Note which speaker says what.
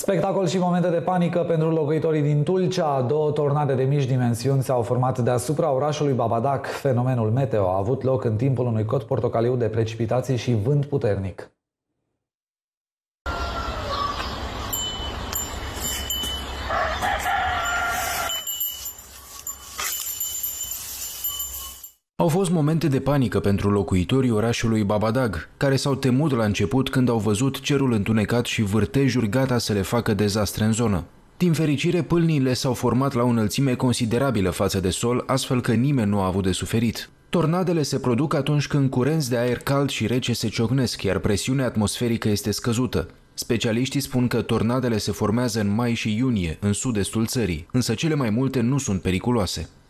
Speaker 1: Spectacol și momente de panică pentru locuitorii din Tulcea. Două tornade de mici dimensiuni s-au format deasupra orașului Babadac. Fenomenul meteo a avut loc în timpul unui cod portocaliu de precipitații și vânt puternic.
Speaker 2: Au fost momente de panică pentru locuitorii orașului Babadac, care s-au temut la început când au văzut cerul întunecat și vârtejuri gata să le facă dezastre în zonă. Din fericire, pâlniile s-au format la o înălțime considerabilă față de sol, astfel că nimeni nu a avut de suferit. Tornadele se produc atunci când curenți de aer cald și rece se ciocnesc, iar presiunea atmosferică este scăzută. Specialiștii spun că tornadele se formează în mai și iunie, în sud-estul țării, însă cele mai multe nu sunt periculoase.